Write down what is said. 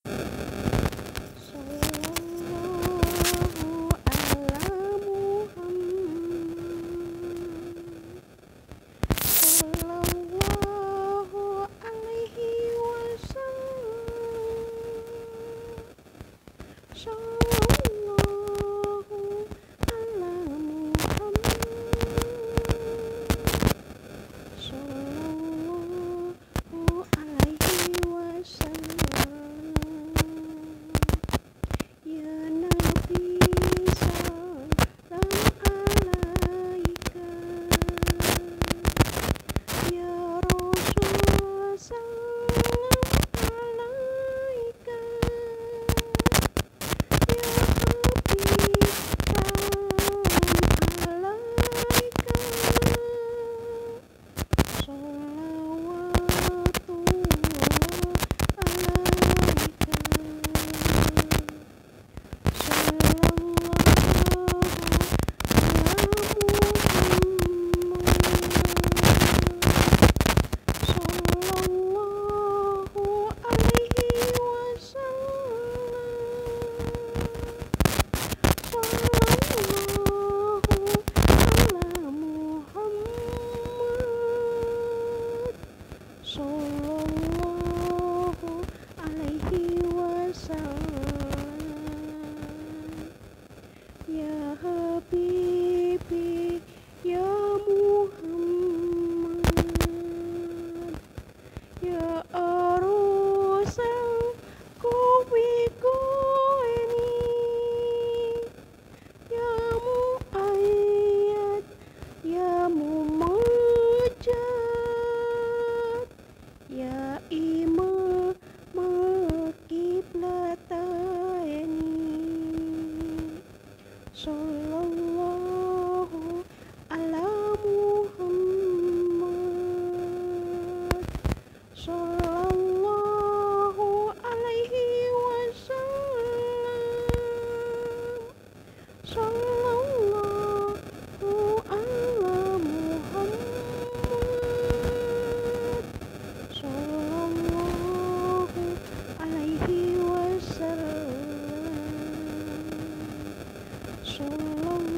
Sallallahu ala Muhammad. Sallallahu alaihi wasallam. Sallallahu ala Muhammad. Sallallahu alaihi wasallam. Ya Nabi salam alaika. Ya Rasul salam alaika. Ya Habib salam alaika. Sallallahu alaihi wasallam. Ya Habibi ya Muhammad. Ya Arusal Kubiku ya Mu'ayyad ya Mumajjad. Ya Imam al-Qiblataini. Sallallahu ala Muhammad. Sallallahu alaihi wasallam. Sallallahu ala Muhammad. Sallallahu alaihi wasallam. Sallallahu